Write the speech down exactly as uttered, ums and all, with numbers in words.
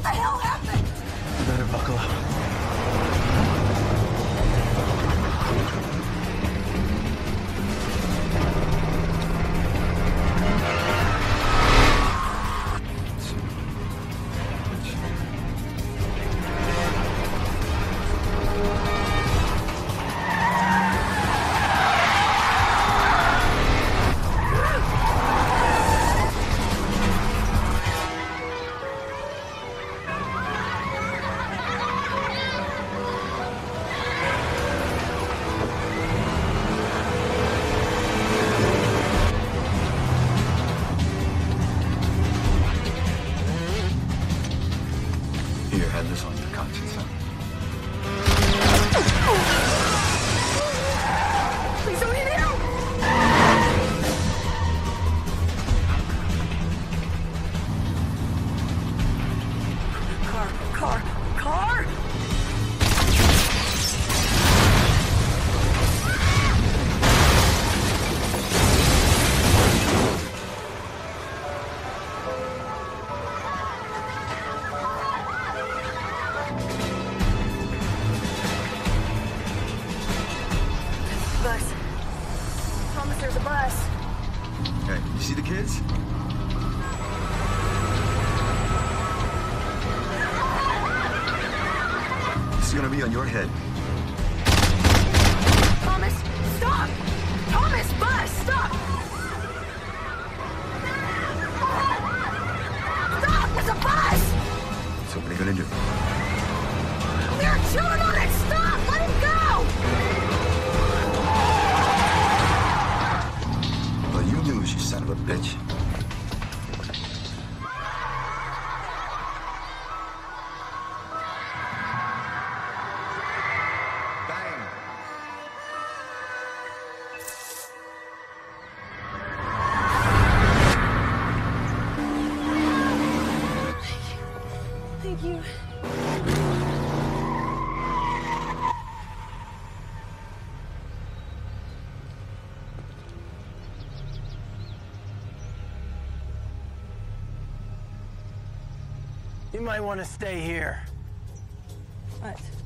the hell happened? You better buckle up. Here, have this on your conscience, son. Please don't hit him! Car, car, car! Bus. Thomas, there's a bus. Hey, you see the kids? This is gonna be on your head. Thomas, stop! Thomas, bus, stop! Stop! There's a bus! So what are you gonna do? There are children on it! Stop! Let him go! Well, you lose, you son of a bitch. Bang! Thank you. You might want to stay here. What?